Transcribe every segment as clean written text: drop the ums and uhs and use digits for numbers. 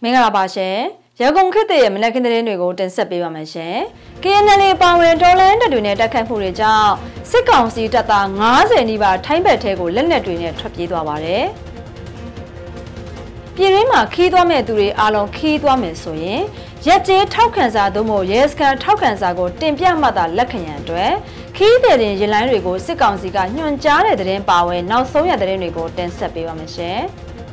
မင်္ဂလာပါရှင်ရန်ကုန်ခေတ်သစ်ရဲ့မနက်ခင်းသတင်းတွေကိုတင်ဆက်ပေးပါမယ်ရှင် KNL ပါဝင်တော်လှန်တပ်တွေနဲ့တိုက်ခိုက်မှုတွေကြောင့်စစ်ကောင်စီတပ်သား90နီးပါးထိုင်းဘက်ထဲကိုလက်နက်တွေနဲ့ထွက်ပြေးသွားပါတယ်ပြည်ရင်းမှာခီးသွားမဲ့သူတွေအားလုံးခီးသွားမယ်ဆိုရင်ရက်ကျေးထောက်ခံစာသို့မဟုတ်ရဲစခန်းထောက်ခံစာကိုတင်ပြမှသာလက်ခံရန်အတွက်ခီးတဲ့တင်ရလိုင်းတွေကိုစစ်ကောင်စီကညွှန်ကြားတဲ့သတင်းပါဝင်နောက်ဆုံးရသတင်းတွေကိုတင်ဆက်ပေးပါမယ်ရှင်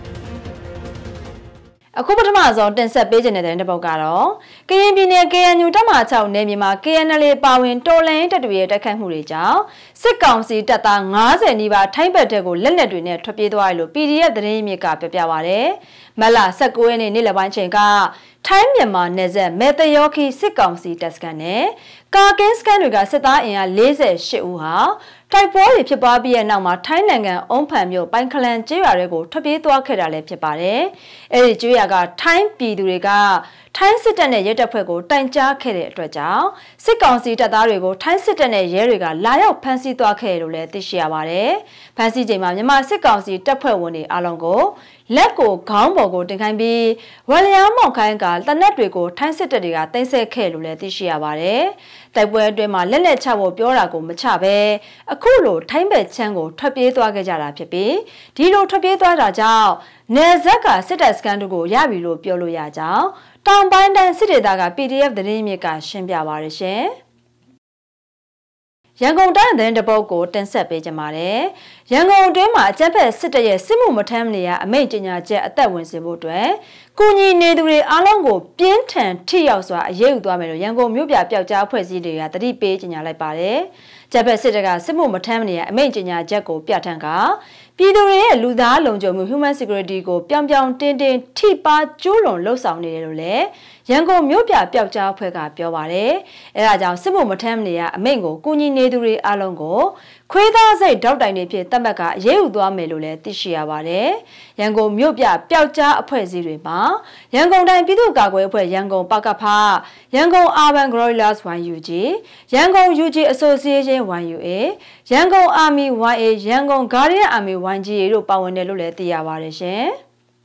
အခုပထမဆုံးတင်ဆက်ပေးခြင်းတဲ့တဲ့ပုတ်ကတော့ကရင်ပြည်နယ် KNU တပ်မ6နယ်မြေမှာ KNL ပါဝင်တော်လှန်တပ်တွေရဲ့တိုက်ခိုက်မှုတွေကြောင့်စစ်ကောင်စီတပ်သား90နီးပါးထိုင်းဘက်တပ်ကိုလက်နက်တွေနဲ့ထွက်ပြေးသွားတယ်လို့ PDF သတင်းမြစ်ကပြောပြပါဗျ။မလ19ရက်နေ့လယ်ပိုင်းချိန်ကထိုင်းမြန်မာနယ်စပ်မေတယောခီစစ်ကောင်စီတပ်စခန်းနဲ့ကာကင်းစခန်းတွေကစစ်သားအင်အား48ဦးဟာတိုက်ပွဲတွေဖြစ်ပွားပြီးတဲ့နောက်မှာထိုင်းနိုင်ငံအုံးဖန်မြို့ပိုင်းခလန်ကျေးရွာတွေကိုထွက်ပြေးသွားခဲ့တာလည်းဖြစ်ပါတယ်။အဲဒီကျေးရွာကထိုင်းပြည်သူတွေကထိုင်းစစ်တပ်နဲ့ရဲတပ်ဖွဲ့ကိုတိုင်ကြားခဲ့တဲ့အတွက်ကြောင့်စစ်ကောင်စီတပ်သားတွေကိုထိုင်းစစ်တပ်နဲ့ရဲတွေကလာရောက်ဖမ်းဆီးသွားခဲ့တယ်လို့လည်းသိရှိရပါတယ်။ဖမ်းဆီးချိန်မှာမြန်မာစစ်ကောင်စီတပ်ဖွဲ့ဝင်တွေအားလုံးကိုလက်ကိုခေါင်းပေါ်ကိုတင်ခိုင်းပြီးဝယ်လျားမောက်ခိုင်းကတနက်တွေကိုထိုင်းစစ်တပ်တွေကတင်ဆက်ခဲ့လို့လည်းသိရှိရပါတယ်။တိုက်ပွဲအတွင်းမှာလက်နက်ချဖို့ပြောတာကိုမချဘဲအခုလိုထိုင်းဘက်ချမ်းကိုထွက်ပြေးသွားခဲ့ကြတာဖြစ်ပြီးဒီလိုထွက်ပြေးသွားတာကြောင့်နယ်ဇက်ကစစ်တပ်စခန်းတို့ကိုရပြီလို့ပြောလို့ရကြောင်းတောင်ပိုင်းတိုင်းစစ်ဒေသက PDF သတင်းမြစ်ကရှင်းပြပါရရှင်ရန်ကုန်တိုင်းသတင်းတပုတ်ကိုတင်ဆက်ပေးကြပါမယ်။ရန်ကုန်အတွင်းမှာအကြမ်းဖက်စစ်တပ်ရဲ့စစ်မှုမထမ်းမနေရအမိန့်ကြေညာချက်အသက်ဝင်စေဖို့အတွက်ကုညီနေသူတွေအားလုံးကိုပြင်းထန်ထိရောက်စွာအရေးယူသွားမယ်လို့ရန်ကုန်မြို့ပြပျောက်ကြားအဖွဲ့အစည်းတွေကတတိပေးကြေညာလိုက်ပါတယ်။ကြမ်းဖက်စစ်တပ်ကစစ်မှုမထမ်းမနေရအမိန့်ကြေညာချက်ကိုပြဋ္ဌာန်းကပြည်သူတွေရဲ့လူသားလုံခြုံမှု human security ကိုပြောင်ပြောင်တင်းတင်းထိပါကျူးလွန်လှုပ်ဆောင်နေတယ်လို့လည်းရန်ကုန်မြို့ပြပျောက်ကြားအဖွဲ့ကပြောပါတယ်။အဲဒါကြောင့်စစ်မှုမထမ်းမနေရအမိန့်ကိုကုညီနေသူတွေအားလုံးကိုခွေးသားစိတ်ဒေါက်တိုင်တွေဖြစ်တတ်မှတ်ကအရေးယူသွားမယ်လို့လည်းသိရှိရပါတယ်။ရန်ကုန်မြို့ပြပျောက်ကြားအဖွဲ့အစည်းတွေမှာရန်ကုန်တိုင်းပြည်သူ့ကာကွယ်အဖွဲ့ရန်ကုန်ပကဖရန်ကုန် Urban Guerrillas YUG ရန်ကုန် UG Association YUA ရန်ကုန် Army YA ရန်ကုန် Guardian Army YGA တို့ပါဝင်တယ်လို့လည်းသိရပါတယ်ရှင်။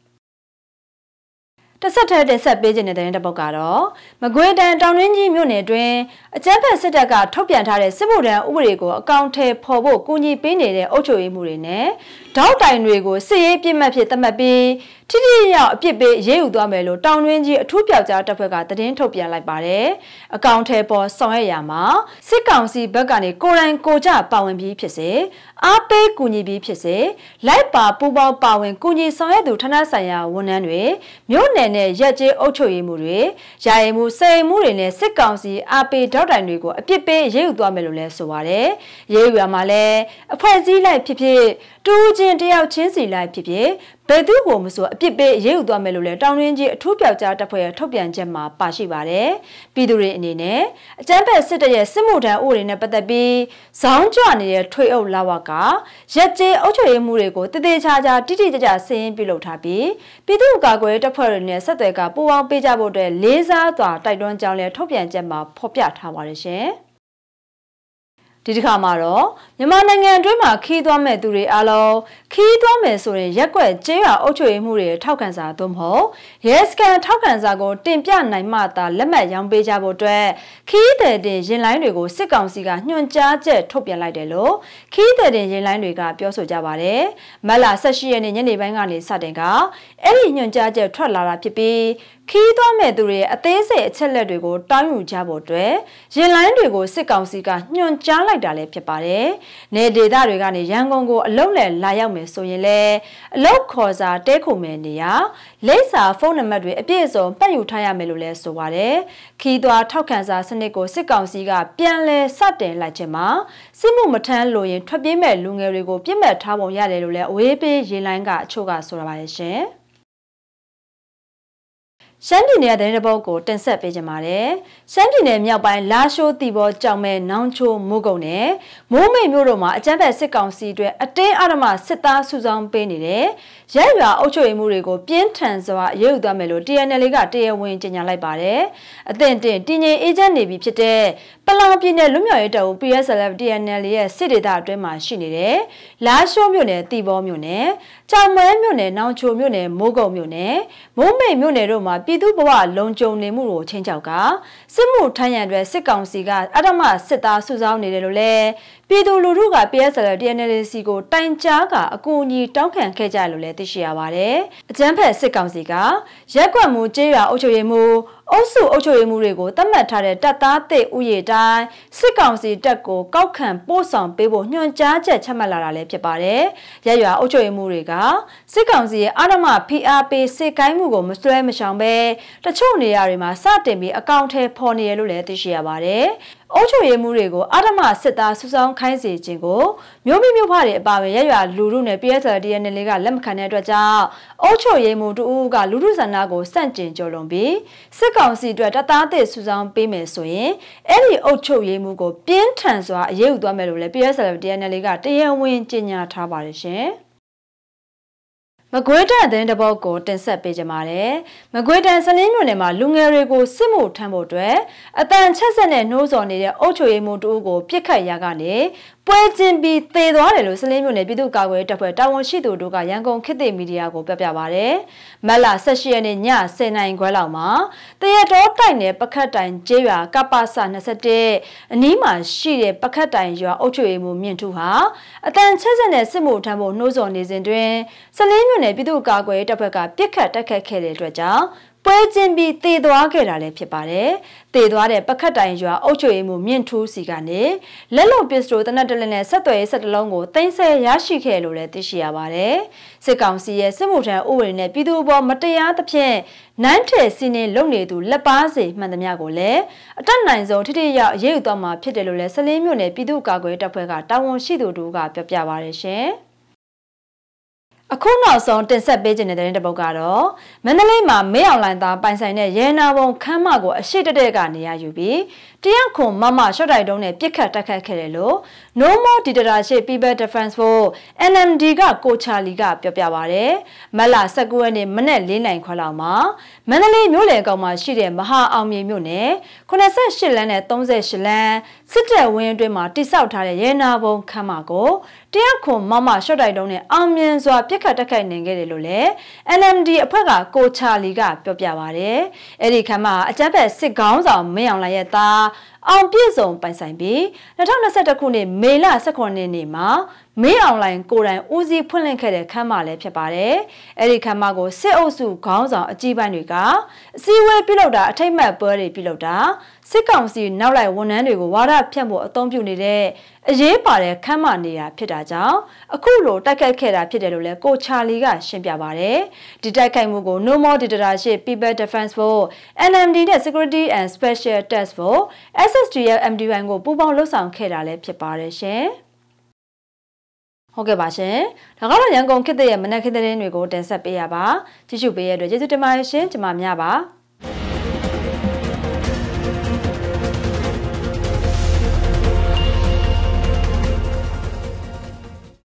တဆက်ထဲတင်ဆက်ပေးခြင်းတဲ့တဲ့ပုတ်ကတော့မကွေးတန်တောင်တွင်းကြီးမြို့နယ်တွင်အကြမ်းဖက်စစ်တပ်ကထုတ်ပြန်ထားတဲ့စစ်မှုထမ်းဥပဒေကိုအကောင့်ထဲပေါ်ဖို့ကူညီပေးနေတဲ့အုပ်ချုပ်ရေးမှုတွေနဲ့ဒေါက်တိုင်တွေကိုစစ်ရေးပြစ်မှတ်ဖြစ်သတ်မှတ်ပြီးထိထိရောက်အပြစ်ပေးရေးယူသွားမယ်လို့တောင်တွင်းကြီးအထူးပြောက်ကြားတပ်ဖွဲ့ကသတင်းထုတ်ပြန်လိုက်ပါတယ်။အကောင့်ထဲပေါ်ဆောင်ရွက်ရမှာစစ်ကောင်စီဘက်ကနေကိုယ်တိုင်ကိုကြပါဝင်ပြီးဖြစ်စေအားပေးကူညီပြီးဖြစ်စေလိုက်ပါပူပေါင်းပါဝင်ကူညီဆောင်ရွက်သူဌာနဆိုင်ရာဝန်ထမ်းတွေမြို့နယ်နဲ့ရက်ကျေးအုပ်ချုပ်ရေးမှုတွေယာယီမှုစိန်မှုတွေနဲ့စစ်ကောင်စီအားပေးဒေါက်တိုင်တွေကိုအပြစ်ပေးရေးယူသွားမယ်လို့လည်းဆိုပါတယ်။ရေးယူရမှာလည်းအဖွဲ့အစည်းလိုက်ဖြစ်ဖြစ်တူးချင်းတယောက်ချင်းစီလိုက်ဖြစ်ဖြစ်ဘယ်သူ့ကိုမဆိုအပြစ်ပေးရေးယူသွားမယ်လို့လည်းတောင်တွင်းကြီးအထူးပြောက်ကြားတပ်ဖွဲ့ရဲ့ထုတ်ပြန်ချက်မှာပါရှိပါတယ်။ပြည်သူတွေအနေနဲ့အကြမ်းဖက်စစ်တပ်ရဲ့စစ်မှုထမ်းဥပဒေနဲ့ပတ်သက်ပြီးဇောင်းကြွနေတဲ့ထွေအုပ်လာဝကရက်ကျေးအုပ်ချုပ်ရေးမှုတွေကိုတည်တည်ချာချာတိတိကျကျစည်ရင်းပြုလုပ်ထားပြီးပြည်သူ့ကာကွယ်တပ်ဖွဲ့တွေနဲ့ဆက်သွယ်ကပူးပေါင်းပေးကြဖို့အတွက်လေးစားစွာတိုက်တွန်းကြောင်းလည်းထုတ်ပြန်ချက်မှာဖော်ပြထားပါတယ်ရှင်။ဒီတစ်ခါမှာတော့မြန်မာနိုင်ငံအတွင်းမှာခီးသွားမဲ့သူတွေအားလုံးခီးသွားမယ်ဆိုရင်ရက်ွက်ကျေးရွာအုပ်ချုပ်ရေးမှုတွေထောက်ခံစာသို့မဟုတ်ရဲစခန်းထောက်ခံစာကိုတင်ပြနိုင်မှသာလက်မှတ်ရောင်းပေးကြဖို့အတွက်ခီးတဲ့တင်ရင်လိုင်းတွေကိုစစ်ကောင်စီကညွှန်ကြားချက်ထုတ်ပြန်လိုက်တယ်လို့ခီးတဲ့တင်ရင်လိုင်းတွေကပြောဆိုကြပါတယ်။မတ်လ18ရက်နေ့ညနေပိုင်းကနေစတင်ကအဲ့ဒီညွှန်ကြားချက်ထွက်လာတာဖြစ်ပြီးခီးသွားမဲ့သူတွေရဲ့အသေးစိတ်အချက်လက်တွေကိုတောင်းယူကြဖို့အတွက်ရင်လိုင်းတွေကိုစစ်ကောင်စီကညွှန်ကြားလိုက်တာလည်းဖြစ်ပါတယ်။နေဒေသတွေကနေရန်ကုန်ကိုအလုံးနဲ့လာရောက်မယ်ဆိုရင်လည်းအလုတ်ခေါ်စာတဲခုမယ်နေရလိပ်စာဖုန်းနံပါတ်တွေအပြည့်အစုံပတ်ယူထားရမယ်လို့လည်းဆိုပါတယ်။ခီးသွားထောက်ခံစာစနစ်ကိုစစ်ကောင်စီကပြန်လည်စတင်လိုက်ခြင်းမှာစစ်မှုမထမ်းလို့ရင်ထွက်ပြေးမဲ့လူငယ်တွေကိုပြစ်မှတ်ထားပုံရတယ်လို့လည်းအဝေးပေးရင်လိုင်းကအချို့ကဆိုရပါတယ်ရှင်။ရှမ်းပြည်နယ်တဲ့တဲ့ဘောကိုတင်ဆက်ပေးကြပါမယ်။ရှမ်းပြည်နယ်မြောက်ပိုင်းလာရှိုးတီဘောကြောင်မဲနောင်ချိုမိုးကုံနဲ့မိုးမိတ်မြို့တို့မှာအကြမ်းဖက်စစ်ကောင်စီတွေအတင်းအဓမ္မစစ်သားစုဆောင်းပေးနေတဲ့ရဲရွာအုပ်ချုပ်ရေးမှုတွေကိုပြင်းထန်စွာရေးယူသွားမယ်လို့ TNL ကတရားဝင်ကြေညာလိုက်ပါတယ်။အသင့်တင်တည်ငြိမ်အေးချမ်းနေပြီဖြစ်တဲ့ပလောင်ပြည်နယ်လူမျိုးရေးတပ်ဦး PSLF TNL ရဲ့စစ်ဒေသအတွင်းမှာရှိနေတဲ့လာရှိုးမြို့နယ်တီဘောမြို့နယ်ကြောင်မဲမြို့နယ်နောင်ချိုမြို့နယ်မိုးကုံမြို့နယ်မိုးမိတ်မြို့နယ်တို့မှာပြည်သူ့ဘဝလုံခြုံနေမှုကိုချင်းချောက်ကစစ်မှုထမ်းရန်တွေစစ်ကောင်စီကအဓမ္မစစ်သားစုဆောင်းနေတယ်လို့လည်းပြည်သူလူထုက PSLF TNLC ကိုတိုင်ကြားကအကူအညီတောင်းခံခဲ့ကြလို့လည်းသိရှိရပါတယ်။အကြမ်းဖက်စစ်ကောင်စီကရက်ကွက်မှုကျေးရွာအုပ်ချုပ်ရေးမှုအုပ်စုအုပ်ချုပ်ရေးမှုတွေကိုတတ်မှတ်ထားတဲ့တပ်သားသစ်ဥယျာဉ်တိုင်းစစ်ကောင်စီတပ်ကိုကောက်ခံပို့ဆောင်ပေးဖို့ညွှန်ကြားချက်ချမှတ်လာတာလည်းဖြစ်ပါတယ်။ရက်ရွာအုပ်ချုပ်ရေးမှုတွေကစစ်ကောင်စီရဲ့အဓမ္မဖိအားပေးစစ်ကိုင်းမှုကိုမစွဲမရှောင်ပဲတချို့နေရာတွေမှာစတင်ပြီးအကောင့်ထဲပေါ်နေရလို့လည်းသိရှိရပါတယ်။အုပ်ချုပ်ရေးမှုတွေကိုအဓမ္မစစ်သားစုဆောင်းခိုင်းစေခြင်းကိုမြို့မိမြို့ဖတွေအပါအဝင်ရက်ရွာလူထုနဲ့ PSLF TNL ကလက်မခံတဲ့အတွက်ကြောင့်အုပ်ချုပ်ရေးမှုတူဦးကလူထုဆန္ဒကိုစန့်ကျင်ကြလွန်ပြီးစစ်ကောင်စီအတွက်တပ်သားသစ်စုဆောင်းပေးမယ်ဆိုရင်အဲ့ဒီအုပ်ချုပ်ရေးမှုကိုပြင်းထန်စွာအရေးယူသွားမယ်လို့လည်း PSLF TNL ကတရားဝင်ကြေညာထားပါတယ်ရှင်။မကွေးတန်တဲ့ဘောကိုတင်ဆက်ပေးကြပါမယ်။မကွေးတန်စလင်းမြို့နယ်မှာလူငယ်တွေကိုစစ်မှုထမ်းဖို့အတွက်အတန်ချက်ဆက်နဲ့နှိုးဆော်နေတဲ့အုပ်ချုပ်ရေးမှုတို့ကိုပြစ်ခတ်ရာကနေပွဲချင်းပြီးသေသွားတယ်လို့စလင်းမြို့နယ်ပြည်သူ့ကာကွယ်တပ်ဖွဲ့တာဝန်ရှိသူတို့ကရန်ကုန်ခေတ်သစ်မီဒီယာကိုပြပြပါရတယ်။မက်လာ18ရက်နေ့ည10:00နာရီခွဲလောက်မှာတရတော်တိုက်နယ်ပခတ်တိုင်ကျေးရွာကပ္ပစ21အနီးမှာရှိတဲ့ပခတ်တိုင်ရွာအုပ်ချုပ်ရေးမှုမြင့်ထူဟာအတန်ချက်ဆက်နဲ့စစ်မှုထမ်းဖို့နှိုးဆော်နေစဉ်တွင်စလင်းမြို့နယ်ပြည်သူ့ကာကွယ်တပ်ဖွဲ့ကပြစ်ခတ်တိုက်ခတ်ခဲ့တဲ့အတွက်ကြောင့်ပွဲချင်းပြီးတည်သွားခဲ့တာလည်းဖြစ်ပါတယ်။တည်သွားတဲ့ပခတ်တိုင်ရွာအုပ်ချုပ်ရေးမှုမြင့်ထူးစီကနေလက်လုံပစ္စတိုတနက်တလနဲ့ဆက်သွယ်ရေးဆက်တလုံးကိုတင်ဆက်ရရှိခဲ့လို့လည်းသိရှိရပါတယ်။စစ်ကောင်စီရဲ့စစ်မှုထမ်းဥပဒေနဲ့ပြည်သူ့ဘောမတရားသဖြင့်နန်းထဲစီနေလုံနေသူလက်ပါစီမှန်သမျှကိုလည်းအတက်နိုင်ဆုံးထိထိရောက်အရေးယူသွားမှာဖြစ်တယ်လို့လည်းစလင်းမြို့နယ်ပြည်သူ့ကာကွယ်တပ်ဖွဲ့ကတာဝန်ရှိသူတို့ကပြောပြပါရရှင်။အခုနောက်ဆုံးတင်ဆက်ပေးခြင်းတဲ့တဲ့ပုတ်ကတော့မန္တလေးမှာမဲအောင်လိုင်းသားပိုင်ဆိုင်တဲ့ရဲနာဘုံခမ်းမကိုအရှိတတဲ့ကနေရယူပြီးတရားခွန်မမရှော့တိုက်တုံးနဲ့ပြစ်ခတ်တိုက်ခတ်ခဲ့တယ်လို့ No More Dictatorship People Defense Force NMD ကကိုချာလီကပြောပြပါရယ်မလ19ရက်နေ့မနက်4နာရီခွဲလောက်မှာမန္တလေးမြို့လယ်ကောင်မှာရှိတဲ့မဟာအောင်မြေမြို့နယ်88လမ်းနဲ့38လမ်းစစ်တပ်ဝင်းအတွင်းမှာတိစောက်ထားတဲ့ရဲနာဘုံခမ်းမကိုတရားခွန်မမရှော့တိုက်တုံးနဲ့အောင်မြင်စွာပြစ်ခတ်တိုက်ခိုက်နိုင်ခဲ့တယ်လို့လည်း NMD အဖွဲ့ကကိုချာလီကပြောပြပါရယ်အဲ့ဒီခမ်းမအကြမ်းဖက်စစ်ကောင်းဆောင်မင်းအောင်လှိုင်ရဲ့သားအောင်ပြည့်စုံပိုင်ဆိုင်ပြီး2021ခုနှစ်မေလ18ရက်နေ့မှာမင်းအောင်လှိုင်ကိုယ်တိုင်ဦးစီးဖွင့်လှစ်ခဲ့တဲ့ခမ်းမလည်းဖြစ်ပါတယ်။အဲ့ဒီခမ်းမကိုစစ်အုပ်စုခေါင်းဆောင်အကြီးပိုင်းတွေကအစည်းအဝေးပြုလုပ်တာအထိတ်မှတ်ပွဲတွေပြုလုပ်တာစစ်ကောင်စီနောက်လိုက်ဝန်ထမ်းတွေကိုဝါဒဖြန့်ဖို့အသုံးပြုနေတဲ့အရေးပါတဲ့ခမ်းမနေတာဖြစ်တာကြောင့်အခုလိုတိုက်ခိုက်ခဲ့တာဖြစ်တယ်လို့လည်းကိုချာလီကရှင်းပြပါတယ်။ဒီတိုက်ခိုက်မှုကို No More Dictatorship People Defense Force NMD နဲ့ Security and Special Task Force SSDF MDY ကိုပူးပေါင်းလှုပ်ဆောင်ခဲ့တာလည်းဖြစ်ပါတယ်ရှင်။ဟုတ်ကဲ့ပါရှင်။ဒါကတော့ရန်ကုန်ခေတ်ရဲ့မနက်ခင်းသတင်းတွေကိုတင်ဆက်ပေးရပါ။ကြည့်ရှုပေးရတဲ့အတွက်ကျေးဇူးတင်ပါတယ်ရှင်။ကျွန်မများပါ။